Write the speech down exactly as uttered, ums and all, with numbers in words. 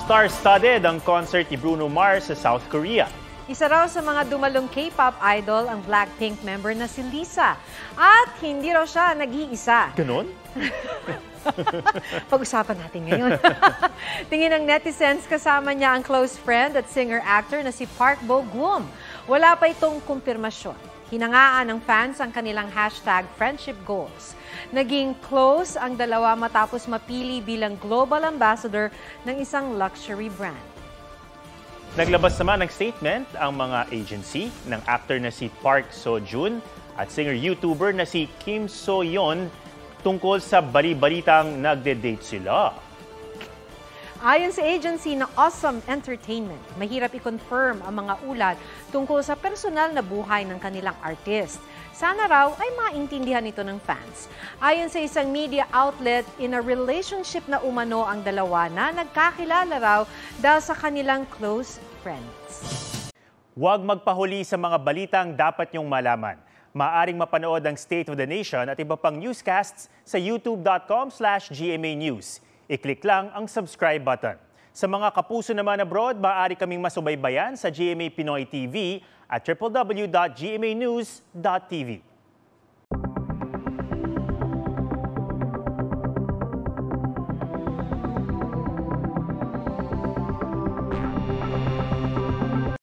Star-studded ang concert ni Bruno Mars sa South Korea. Isa raw sa mga dumalong K-pop idol ang Blackpink member na si Lisa. At hindi raw siya nag-iisa. Ganon? Pag-usapan natin ngayon. Tingin ng netizens, kasama niya ang close friend at singer-actor na si Park Bo-gum. Wala pa itong kumpirmasyon. Hinangaan ng fans ang kanilang hashtag friendship goals. Naging close ang dalawa matapos mapili bilang global ambassador ng isang luxury brand. Naglabas naman ng statement ang mga agency ng actor na si Park Seo-joon at singer-YouTuber na si Kim So-yeon tungkol sa bali-balitang nagde-date sila. Ayon sa agency na Awesome Entertainment, mahirap i-confirm ang mga ulat tungkol sa personal na buhay ng kanilang artist. Sana raw ay maintindihan ito ng fans. Ayon sa isang media outlet, in a relationship na umano ang dalawa na nagkakilala raw dahil sa kanilang close friends. Huwag magpahuli sa mga balitang dapat niyong malaman. Maaring mapanood ang State of the Nation at iba pang newscasts sa youtube dot com slash G M A News. I-click lang ang subscribe button. Sa mga kapuso naman abroad, maaari kaming masubaybayan sa G M A Pinoy T V at w w w dot g m a news dot t v.